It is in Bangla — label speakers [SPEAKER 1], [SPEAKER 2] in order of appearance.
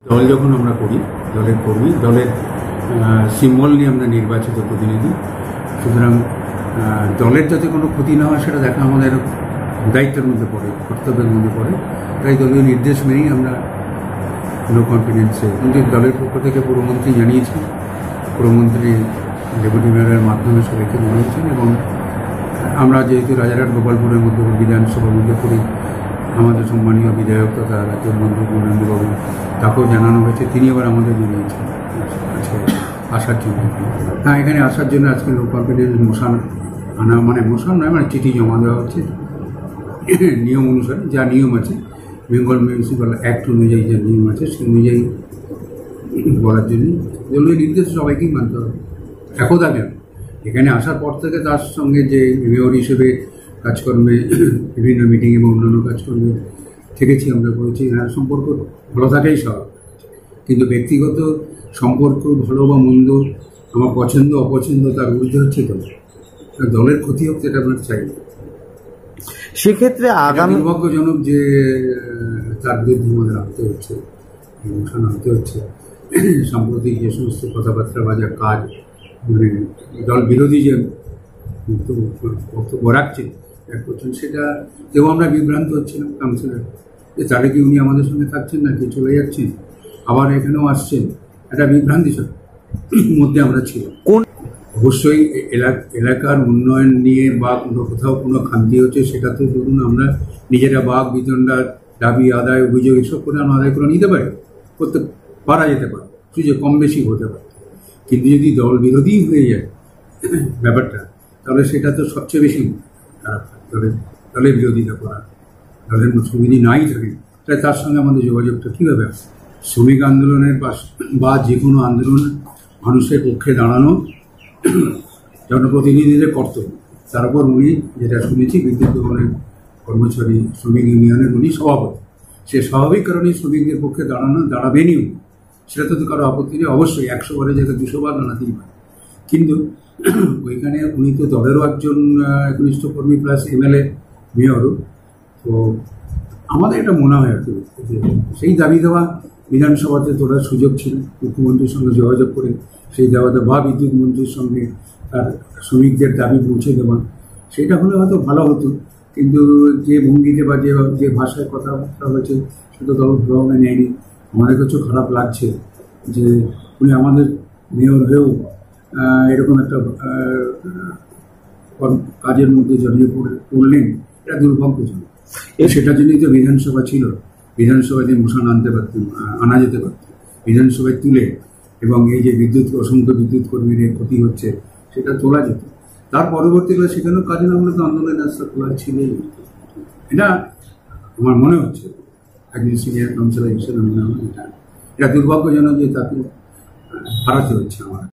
[SPEAKER 1] দল যখন আমরা করি, দলের কর্মী, দলের সিম্বল নিয়ে আমরা নির্বাচিত প্রতিনিধি, সুতরাং দলের যাতে কোনো ক্ষতি না হয় সেটা দেখা আমাদের দায়িত্বের মধ্যে পড়ে, কর্তব্যের মধ্যে পড়ে। তাই দলীয় নির্দেশ মেনেই আমরা নো কনফিডেন্সে কিন্তু দলের পক্ষ থেকে পুরমন্ত্রী জানিয়েছেন, পুরমন্ত্রী ডেপুটি মেয়রের মাধ্যমে সবাইকে জানিয়েছেন। এবং আমরা যেহেতু রাজারহাট গোপালপুরের মধ্যে বিধানসভার মধ্যে করি, আমাদের সম্মানীয় বিধায়ক তথা রাজ্যের মন্ত্রী নন্দবাবু তাকেও জানানো হয়েছে, তিনি আবার আমাদের জানিয়েছেন আজকে আসার জন্য। হ্যাঁ, এখানে আসার জন্য আজকে নো কনফিডেন্স মোশন আনা, মানে মোশন নয়, মানে চিঠি জমা দেওয়া হচ্ছে নিয়ম অনুসারে। যা নিয়ম আছে বেঙ্গল মিউনিসিপ্যাল অ্যাক্ট অনুযায়ী যে নিয়ম আছে সেই অনুযায়ী বলার জন্য দলীয় নির্দেশ সবাইকেই মানতে হবে। একদা কেন এখানে আসার পর থেকে তার সঙ্গে যে মেয়র হিসেবে কাজকর্মে বিভিন্ন মিটিং এবং অন্যান্য কাজকর্মে থেকেছি, আমরা করেছি, সম্পর্ক ভালো থাকাই স্বাভাবিক। কিন্তু ব্যক্তিগত সম্পর্ক ভালো বা মন্দ, আমার পছন্দ অপছন্দ তার ঊর্ধ্বে হচ্ছে দলের ক্ষতি হোক, সেটা আমরা চাই।
[SPEAKER 2] সেক্ষেত্রে আগামী
[SPEAKER 1] দুর্ভাগ্যজনক যে তার বিরুদ্ধে আমাদের আনতে হচ্ছে, ইমোশন আনতে হচ্ছে। সম্প্রতি যে সমস্ত কথাবার্তা বা যা কাজ, মানে দল বিরোধী যে বক্তব্য রাখছেন করছেন, সেটা কেউ আমরা বিভ্রান্ত হচ্ছিলাম কাউন্সিলর যে তাহলে কি উনি আমাদের সঙ্গে থাকছেন না কি চলে যাচ্ছেন, আবার এখানেও আসছেন, একটা বিভ্রান্তি মধ্যে আমরা ছিলাম। অবশ্যই এলাকার উন্নয়ন নিয়ে বা কোথাও কোনো খামতি হচ্ছে, সেটা তো ধরুন আমরা নিজেরা বাঘ বিতণ্ডা দাবি আদায় অভিযোগ এসব করে আমরা আদায় করে নিতে পারি, করতে পারা যেতে পারে, সুযোগ কম বেশি হতে পারে। কিন্তু যদি দল বিরোধী হয়ে যায় ব্যাপারটা, তাহলে সেটা তো সবচেয়ে বেশি খারাপ। দলের বিরোধিতা করা, দলের সুবিধি নাই থাকে, তাই তার সঙ্গে আমাদের যোগাযোগটা কীভাবে আসে? শ্রমিক আন্দোলনের বা যে কোনো আন্দোলন মানুষের পক্ষে দাঁড়ানো জনপ্রতিনিধিদের কর্তব্য। তারপর উনি, যেটা শুনেছি, বিদ্যুৎ ভবনের কর্মচারী শ্রমিক ইউনিয়নের উনি সভাপতি, সে স্বাভাবিক কারণে শ্রমিকদের পক্ষে দাঁড়াবেনই উনি, সেটা তো কারো আপত্তি নেই। অবশ্যই 100 বারে যাতে 200 বার দাঁড়াতেই পারে, কিন্তু ওইখানে উনি তো দলেরও একজন একনিষ্ঠ কর্মী প্লাস এমএলএ মেয়রও। তো আমাদের এটা মনে হয় আর কি, যে সেই দাবি দেওয়া বিধানসভাতে তোলার সুযোগ ছিল, মুখ্যমন্ত্রীর সঙ্গে যোগাযোগ করে সেই দাবিতে বা বিদ্যুৎ মন্ত্রীর সঙ্গে তার শ্রমিকদের দাবি পৌঁছে দেওয়া, সেটা হলে হয়তো ভালো হতো। কিন্তু যে ভঙ্গিতে বা যে ভাষায় কথাবার্তা হয়েছে সেটা দল ভালোভাবে নেয়নি। আমাদের কাছেও খারাপ লাগছে যে উনি আমাদের মেয়র হয়েও এরকম একটা কাজের মধ্যে জড়িয়ে পড়লেন, এটা দুর্ভাগ্যজনক। সেটার জন্যই তো বিধানসভা ছিল, বিধানসভাতে মোশন আনা যেতে পারত, বিধানসভায় তুলে, এবং এই যে অসংখ্য বিদ্যুৎ কর্মীদের ক্ষতি হচ্ছে সেটা তোলা যেত। তার পরবর্তীকালে সেখানেও কাজে আমরা তো আন্দোলনের রাস্তা খোলা ছিলই। এটা আমার মনে হচ্ছে একজন সিনিয়র কাউন্সিলর হিসেবে মনে হয় এটা দুর্ভাগ্যজনক যে তাকে হারাতে হচ্ছে আমার।